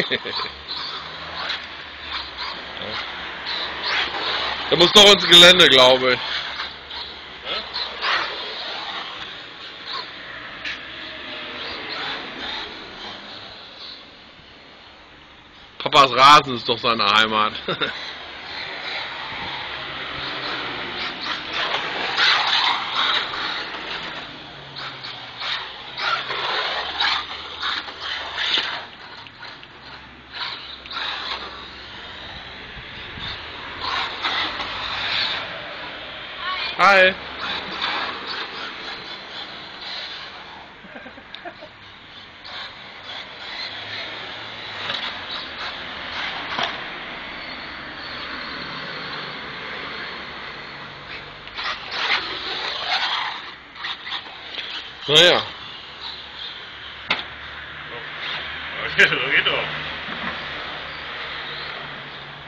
Der muss noch ins Gelände, glaube ich. Papas Rasen ist doch seine Heimat. Hi. Naja. Okay, so geht doch.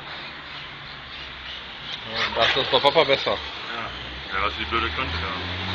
Das ist bei Papa besser. Ja, was die blöde könnte da.